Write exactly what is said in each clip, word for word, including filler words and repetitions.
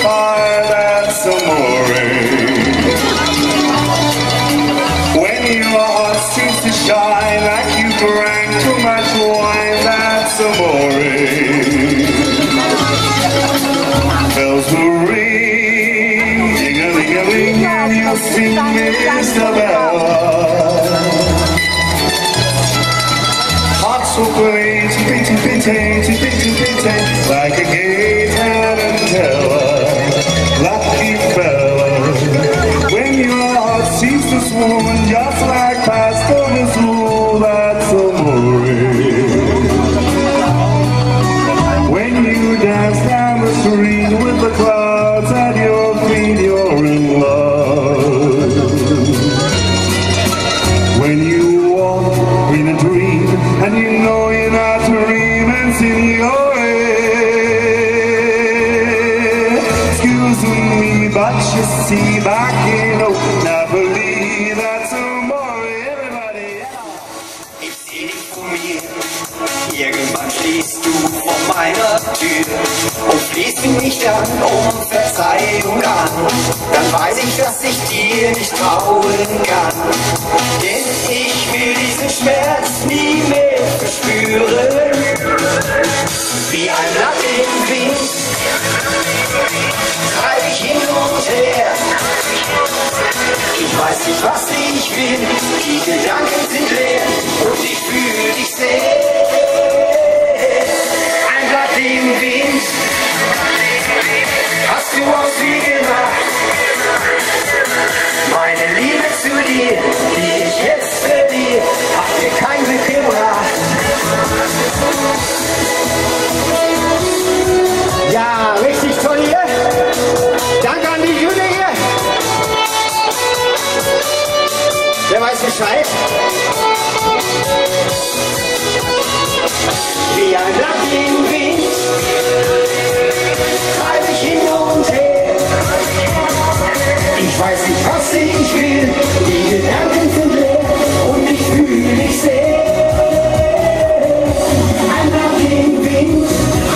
smile, that's amore. When your heart seems to shine like you drank too much wine, that's amore. Bells will ring, ding-a-ling-a-ling, and you'll sing Mister Bella. Hearts will play, tippy-tippy-tay, tippy-tippy-tay, like a gay tarantella. Lucky fella, when your heart seems to swoon, just like Pastor Missoul, that's amore. When you dance down the street with the clouds at your feet, you're in love. When you walk in a dream and you know you're not dreaming, signore. Excuse me, but you see, back in old Napoli, that's amore. Everybody, yeah. Ich seh dich vor mir, irgendwann stehst du vor meiner Tür und flehst du mich dann um Verzeihung an. Dann weiß ich, dass ich dir nicht trauen kann, denn ich will diesen Schmerz nie mehr verspüren. Wie ein Blatt im Wind treib ich hin und her. Ich weiß nicht, was ich will, die Gedanken sind leer und ich fühle dich sehr. Ein Blatt im Wind hast du aus mir gemacht. Meine Liebe zu dir, die ich jetzt verliere, hat mir kein Glück gebracht. Ja, richtig toll hier. Danke an die Jude hier. Wer weiß Bescheid? Wie ein Blatt im Wind treib ich hin und her. Ich weiß nicht, was ich will, die Gedanken sind leer und ich fühle mich sehr. Ein Blatt im Wind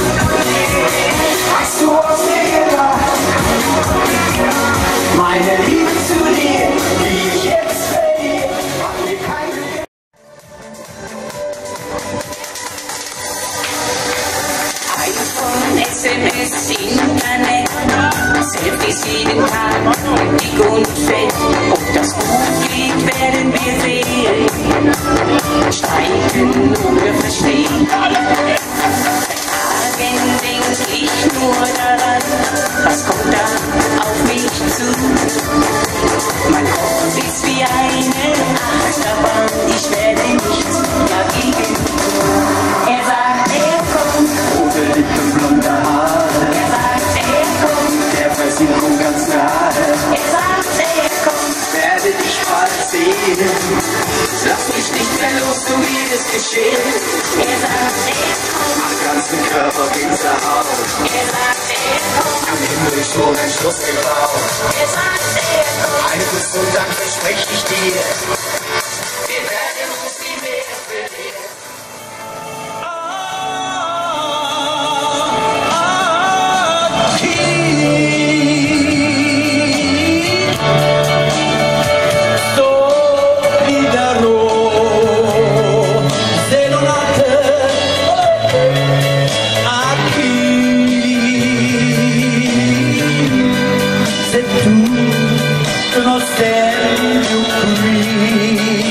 hast du aus mir gemacht. Meine Liebe zu dir, die ich jetzt verliere, hat mir kein Glück. iPhone, S M S, Internet, Selfies jeden Tag, dick und fett. Ob das gut geht, werden wir sehen. Streiken oder verstehen. Tagen denk ich nur daran, was kommt da auf mich zu. Mein Kopf ist wie eine Achterbahn, ich werde nichts dagegen tun. Er sagt, er kommt. Rote Lippen, blonde Haare. Er sagt, er kommt. Der Versicherung ganz nahe. Er sagt, er kommt. Werde dich bald sehen. Lass mich nicht mehr los, so wird es geschehen. Er sagt, er kommt. Am ganzen Körper Gänsehaut. Er sagt, er kommt. Am Himmel schon ein Schluss gebaut. Er sagt, er kommt. Ein Kuss und Dank verspreche ich dir. Wir werden uns nie mehr verlieren. Non sei più qui.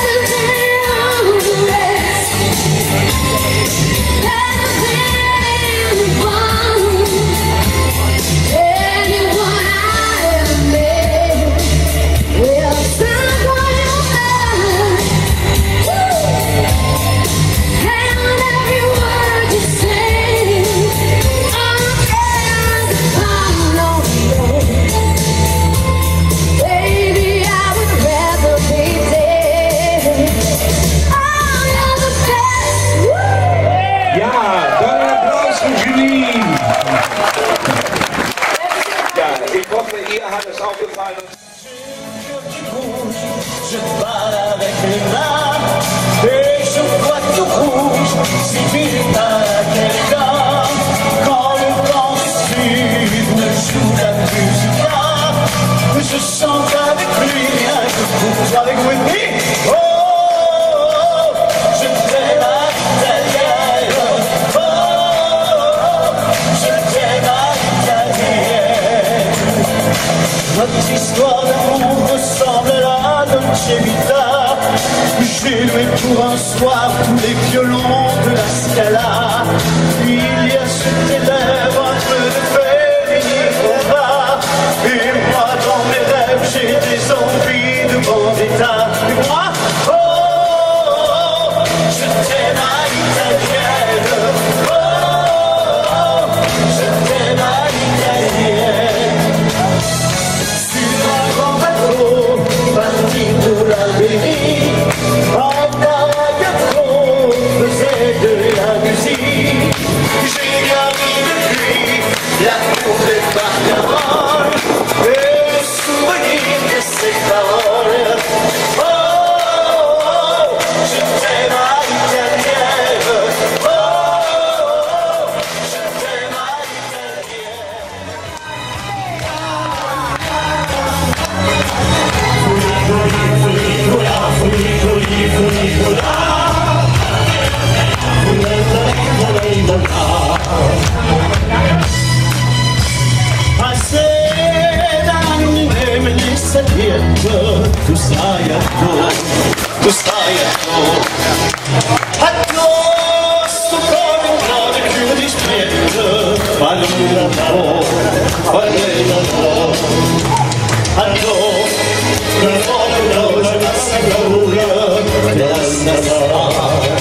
Je parle avec les mains et je vois tout rouge. Si vite à quelqu'un, quand le vent du sud me joue la musique, je chante avec lui, un peu pour avec Whitney. Oh, je t'aime à l'italienne. Oh, je t'aime à l'italienne. Notre histoire d'amour ressemble à la Dolce Vita. J'ai loué pour un soir tous les violons de la Scala. Il y a sur tes lèvres un peu de Federico. Et moi dans mes rêves j'ai des envies de vendetta. Et moi, oh, je t'aime à l'italienne. Oh, je t'aime à l'italienne. Sur un grand bateau parti pour l'Albanie, en Maragafo faisait de la musique. J'ai gardé depuis la cour des Barcaroles et le souvenir de ses paroles. Oh, je t'aime à l'italienne. Oh, je t'aime à tu stai addosso, tu stai addosso, addosso come un grave più di spirito, fallo un lavoro, fallo un lavoro, addosso, non voglio veloce ma sei paura della Natale.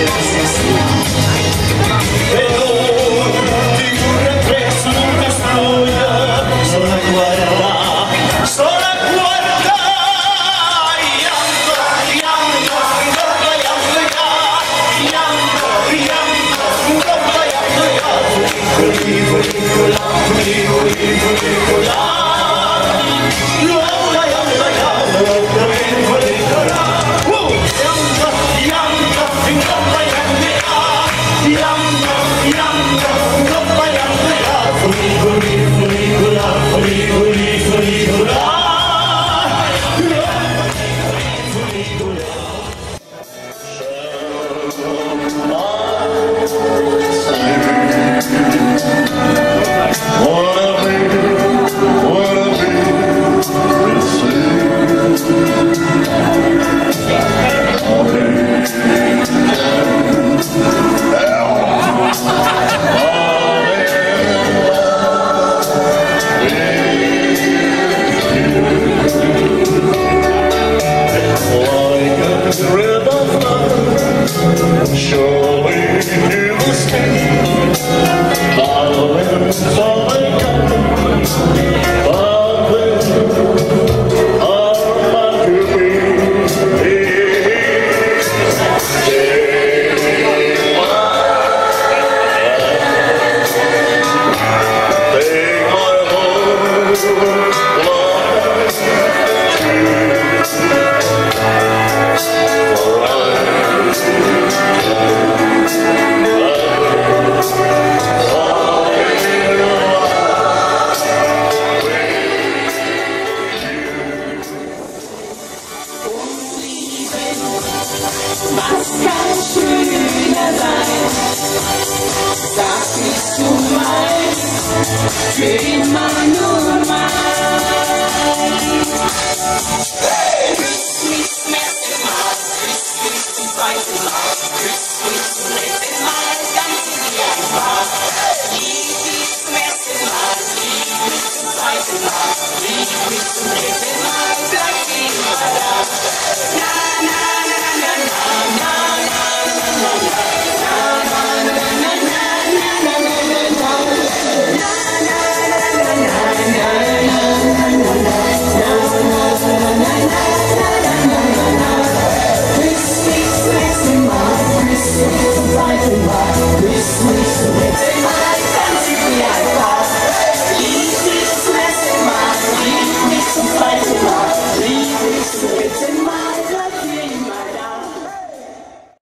E noi di curre presso non mi esploda, sono a guardare, sono a guardare. Was kann schöner sein? Das bist du mein, für immer nur mein. Du bist nicht mehr immer. Küss